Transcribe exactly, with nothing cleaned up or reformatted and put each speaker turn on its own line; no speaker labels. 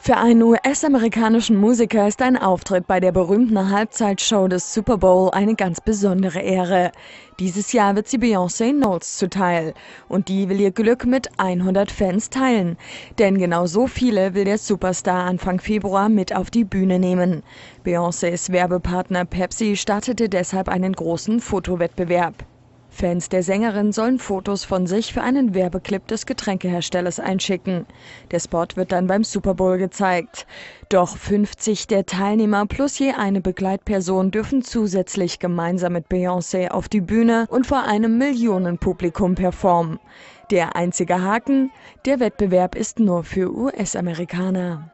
Für einen U S-amerikanischen Musiker ist ein Auftritt bei der berühmten Halbzeitshow des Super Bowl eine ganz besondere Ehre. Dieses Jahr wird sie Beyoncé Knowles zuteil und die will ihr Glück mit hundert Fans teilen. Denn genau so viele will der Superstar Anfang Februar mit auf die Bühne nehmen. Beyoncés Werbepartner Pepsi startete deshalb einen großen Fotowettbewerb. Fans der Sängerin sollen Fotos von sich für einen Werbeclip des Getränkeherstellers einschicken. Der Spot wird dann beim Super Bowl gezeigt. Doch fünfzig der Teilnehmer plus je eine Begleitperson dürfen zusätzlich gemeinsam mit Beyoncé auf die Bühne und vor einem Millionenpublikum performen. Der einzige Haken: Der Wettbewerb ist nur für U S-Amerikaner.